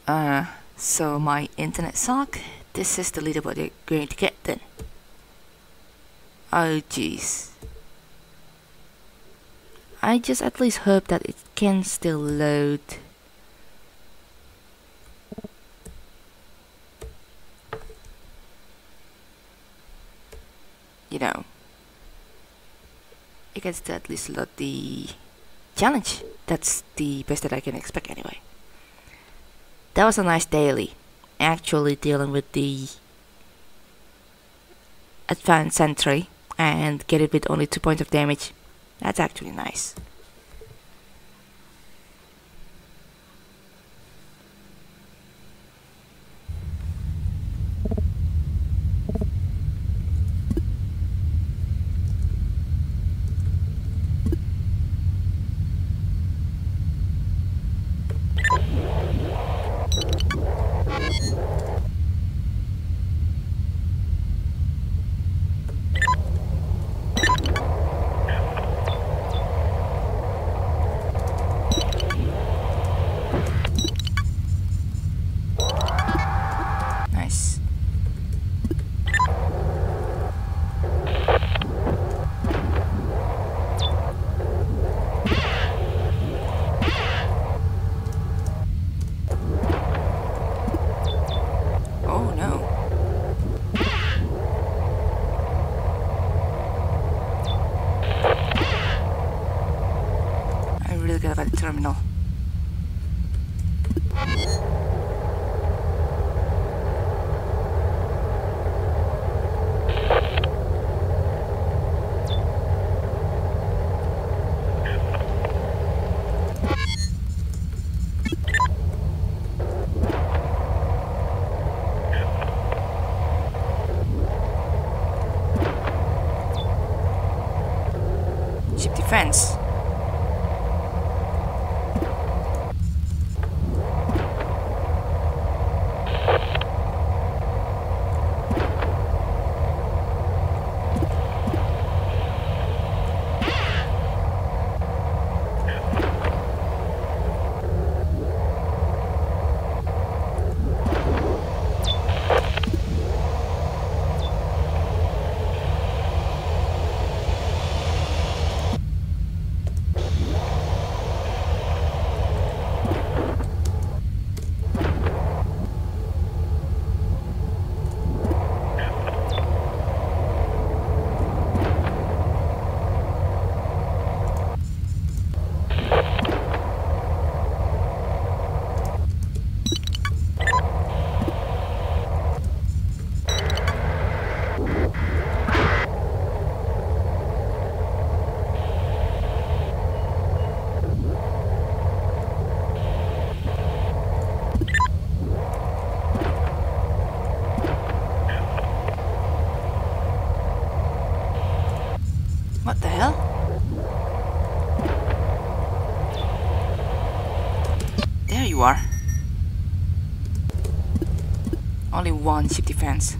So my internet suck? This is the leaderboard you're going to get then. Oh jeez. I just at least hope that it can still load. You know, it can still at least load the challenge. That's the best that I can expect anyway. That was a nice daily. Actually dealing with the advanced sentry and get it with only 2 points of damage. That's actually nice. Nice. Oh no. I really got about the terminal. Ship defense. What the hell? There you are. Only one ship defense.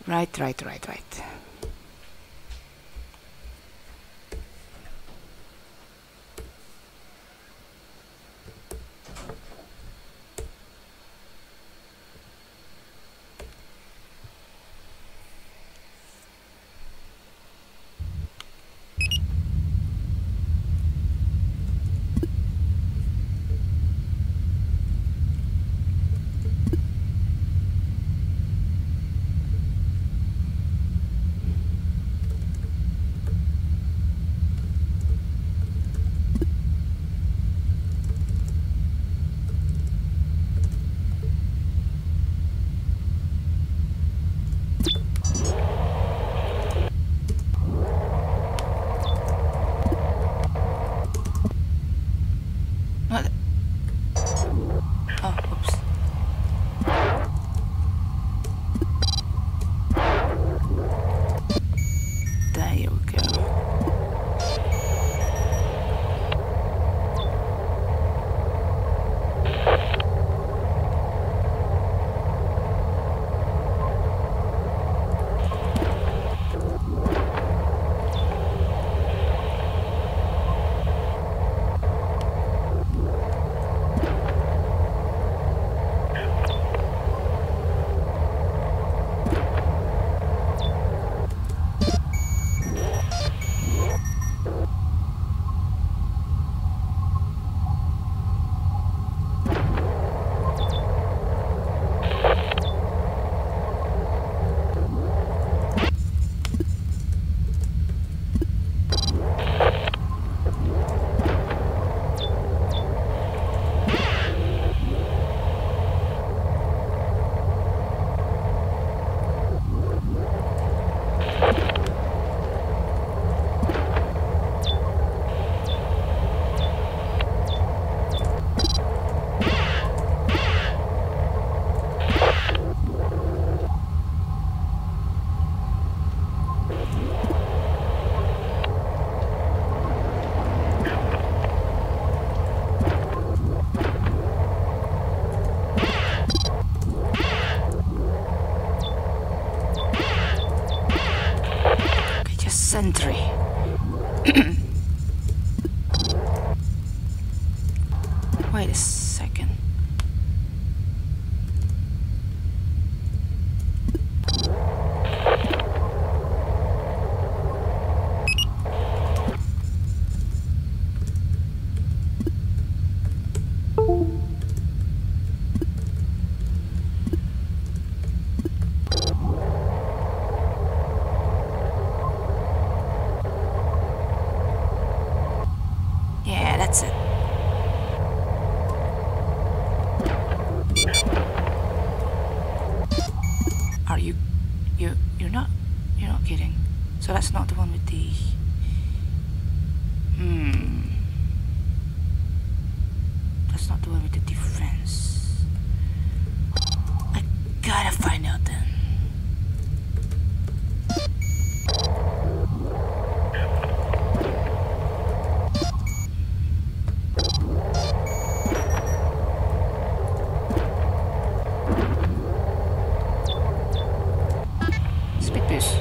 Right. What? Oh, oops. There you go. Okay, just sentry. Wait a second. Yeah, that's it. Are you're not kidding. So that's not the one with the that's not the one with the defense. I gotta find out then. Speed boost.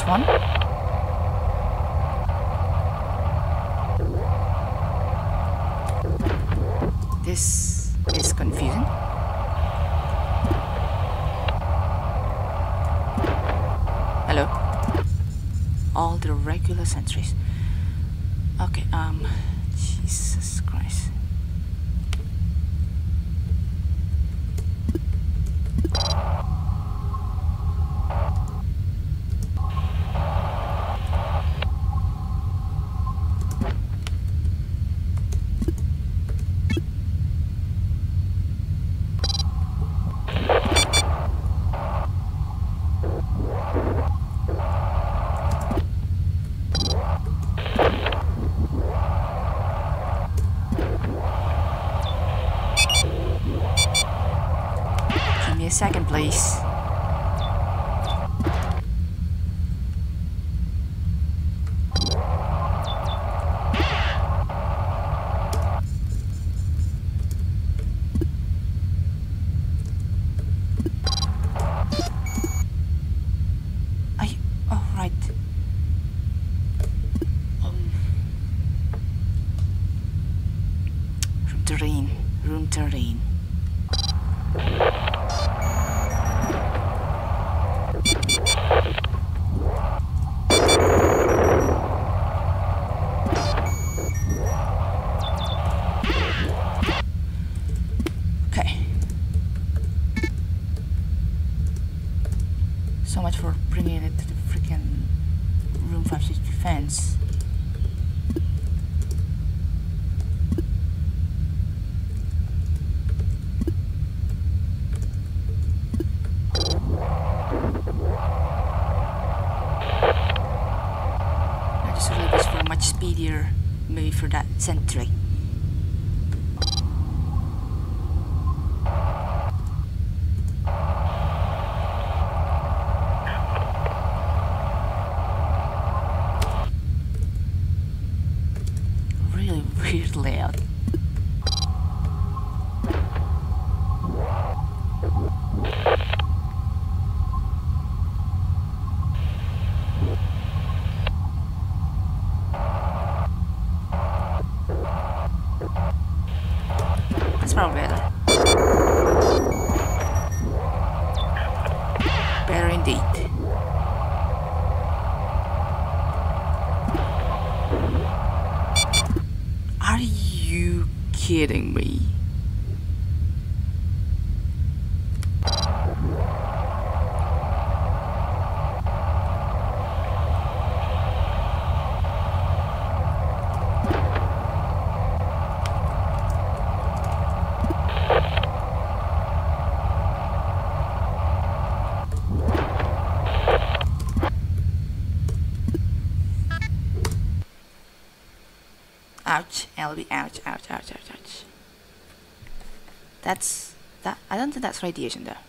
one. This is confusing. Hello? All the regular sentries. Okay, Jesus Christ. Give me a second, please. Room terrain. Okay. So much for bringing it to the freaking room 560 fence. Speedier, maybe for that sentry. Really weird layout. That's probably better. Better indeed. Are you kidding me? Ouch, LB, ouch, ouch, ouch, ouch, ouch. That, I don't think that's radiation though.